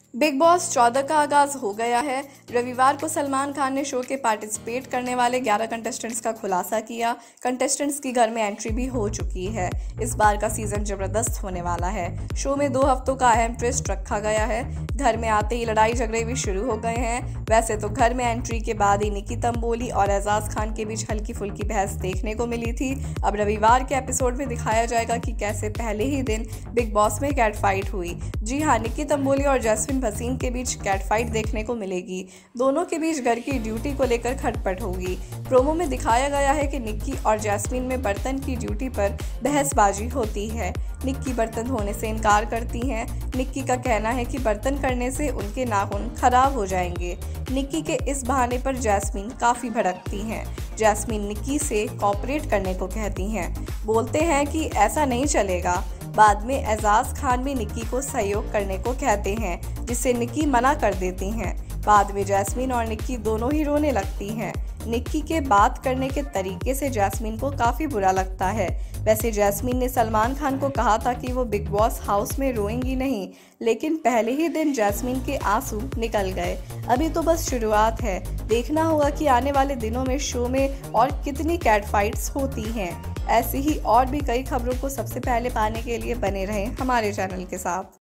Big boss 14 का आगाज हो गया है। रविवार को सलमान खान ने शो के पार्टिसिपेट करने वाले 11 कंटेस्टेंट्स का खुलासा किया। कंटेस्टेंट्स की घर में एंट्री भी हो चुकी है। इस बार का सीजन जबरदस्त होने वाला है। शो में 2 हफ्तों का अहम ट्विस्ट रखा गया है। घर में आते ही लड़ाई झगड़े भी शुरू हो गए हैं। वैसे तो घर में एंट्री के बाद ही निकी तंबोली और एजाज खान के बीच हल्की फुल्की बहस देखने को मिली थी। अब रविवार के एपिसोड में दिखाया जाएगा कि कैसे पहले ही दिन बिग बॉस में कैट फाइट हुई। जी हाँ, निकी तंबोली और जैस्मिन भसीन के बीच कैट फाइट देखने को मिलेगी। दोनों के बीच घर की ड्यूटी को लेकर खटपट होगी। प्रोमो में दिखाया गया है कि निक्की और जैस्मिन में बर्तन की ड्यूटी पर बहसबाजी होती है। निक्की बर्तन धोने से इनकार करती हैं। निक्की का कहना है कि बर्तन करने से उनके नाखून खराब हो जाएंगे। निक्की के इस बहाने पर जैस्मिन काफ़ी भड़कती हैं। जैस्मिन निक्की से कॉपरेट करने को कहती हैं, बोलते हैं कि ऐसा नहीं चलेगा। बाद में एजाज खान भी निक्की को सहयोग करने को कहते हैं, जिससे निक्की मना कर देती हैं। बाद में जैस्मिन और निक्की दोनों ही रोने लगती हैं। निक्की के बात करने के तरीके से जैस्मिन को काफ़ी बुरा लगता है। वैसे जैस्मिन ने सलमान खान को कहा था कि वो बिग बॉस हाउस में रोएंगी नहीं, लेकिन पहले ही दिन जैस्मिन के आंसू निकल गए। अभी तो बस शुरुआत है। देखना होगा कि आने वाले दिनों में शो में और कितनी कैट फाइट्स होती हैं। ऐसी ही और भी कई खबरों को सबसे पहले पाने के लिए बने रहें हमारे चैनल के साथ।